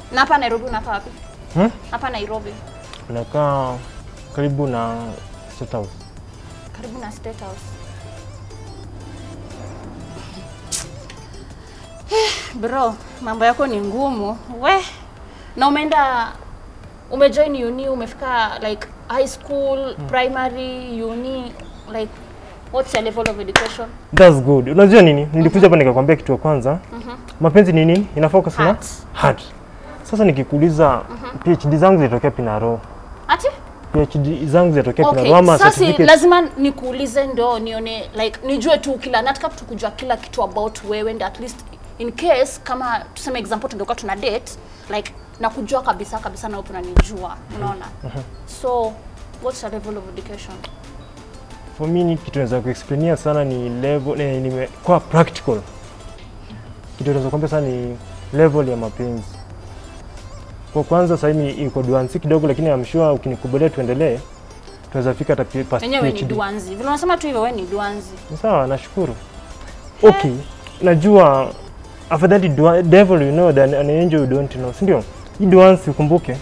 Na hapa Nairobi unakaa wapi? Hapa Nairobi. Nakaa karibu na State House. Karibu na State House. Bro, mambo yako ni ngumu. We, na umejoin uni, umefika like high school, primary, uni, like what's your level of education? That's good. Unajua nini? Nilikuja hapa nikakwambia kitu ya kwanza. Mapenzi ni nini? Ina focus na heart. Sasa nikikuuliza PhD zangu zilitokea Pinaro. Ati? PhD zangu zilitokea Pinaro ama certificate. Sasa lazima nikuulize ndo nione like nijue tu kila nataka kujua kila kitu about wewe and at least in case kama tuseme example tungekuwa tuna date like na kujua kabisa na wewe unanijua, unaona? So what's your level of education? For me ni kitu naweza kuexplainia sana ni level kwa practical. Kitu naweza kuambia sana ni level ya mapenzi. Kwa kwanza sasa hivi iko DWANZI kidogo, lakini I'm sure ukinikubalia tuendelee tunaweza fika hata past PhD. Wewe ni DWANZI. Vile unasema tu hivyo wewe ni DWANZI. Sawa, nashukuru. Okay, najua afadhali devil you know than an angel you don't know. Ndio. Hii DWANZI ukumbuke.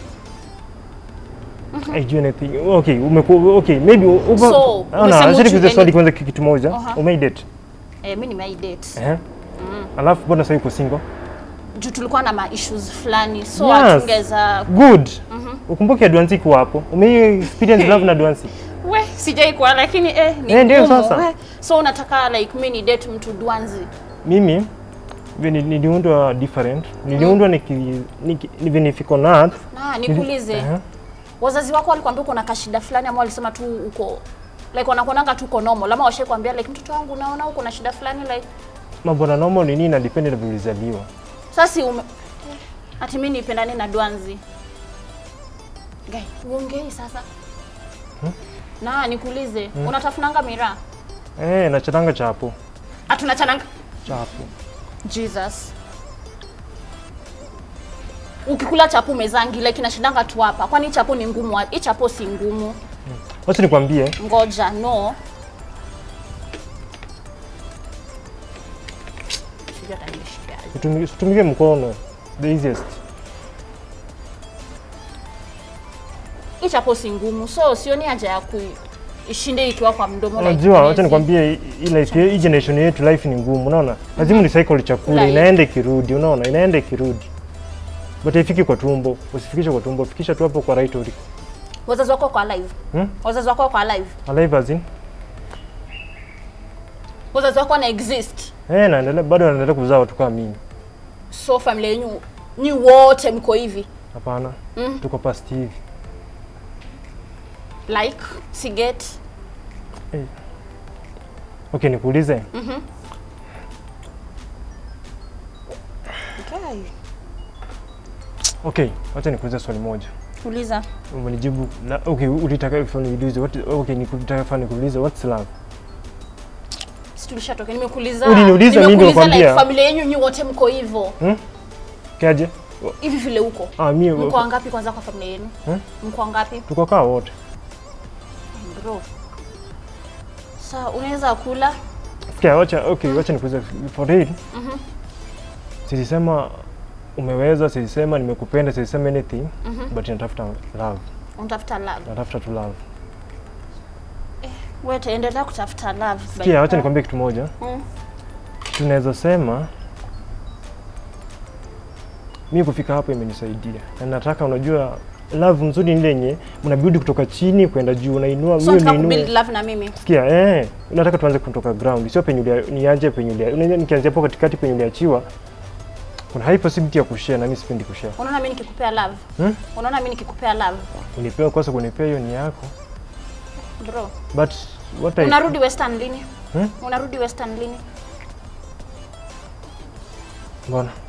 I do anything. Okay, maybe so, acha nikuulize swali kwanza kitu moja. Umeidate? Mimi nimeidate. Alafu mbona sasa uko single? Juu tulikuwa na issues fulani so atungeza good. Ukumbuke DWANZI kwa hapo. Experience love na DWANZI? We, sijai kwa lakini ni ndio sasa. So unataka like mimi ni date mtu DWANZI? Mimi niliundwa different. Niliundwa nifiko na nikuulize. Wazazi wako walikwambia uko na kashida fulani ama walisema tu uko like wanakuonanga tu uko normal ama washakwambia like mtoto wangu unaona uko na shida fulani like mambo na normal ni nini na depend na vilizaliwa. Sasa ati mimi nipendane na DWANZI. Guy, uongei sasa. Na nikuulize, unatafunanga miraa? Nachananga chapo. Atunachananga chapo. Jesus. Ukikula chapo mezangi like inashindanga tu hapa. Kwani chapo ni ngumu? Hii chapo si ngumu. Wacha nikwambie. Ngoja, no. Tumige mkono. The easiest. Hii chapo si ngumu. So sioni haja ya ishinde ikiwa kwa mdomo like. Unajua, wacha nikwambie hii generation yetu life ni ngumu, unaona? Lazima ni cycle chakula, inaenda kirudi, unaona? Inaenda kirudi. But ifiki kwa tumbo, usifikishe kwa tumbo, fikisha tu hapo kwa right uliko. Wazazi wako kwa live? Wazazi wako kwa live? Alive as in? Wazazi wako na exist? Naendelea bado naendelea kuzaa watu kama mimi. So family yenu ni wote mko hivi? Hapana. Tuko past hivi. Like siget. Okay, nikuulize. Okay. Okay, wacha nikuulize swali moja. Uliza. Umenijibu. Okay, ulitaka niulize nikuulize what's love? Tulishatoka nimekuuliza. Uliniuliza mimi ndio nakwambia. Like familia yenu ni wote mko hivyo. Kaje? Hivi vile huko. Mimi mko wangapi kwanza kwa familia yenu? Mko wangapi? Tuko kaa wote. Bro. Sasa unaweza kula? Wacha nikuulize for real. Silisema umeweza, silisema nimekupenda, silisema anything, but natafuta love. Unatafuta love? Natafuta tu love. Wewe endelea kutafuta love. Sikia, wacha nikwambie kitu moja. Tunaweza sema mimi kufika hapo imenisaidia. Na nataka unajua love nzuri ni yenye mnabuild kutoka chini kwenda juu, unainua mimi unainua. So build love na mimi. Sikia, nataka tuanze kutoka ground. Sio penye niaje penye nikianzia hapo katikati penye uliachiwa. Kuna high possibility ya kushare na mimi sipendi kushare. Unaona mimi nikikupea love? Unaona mimi nikikupea love? Unipewa kwa sababu kunipea hiyo ni yako. Bro. But what unarudi Western lini? Unarudi Western lini? Mbona?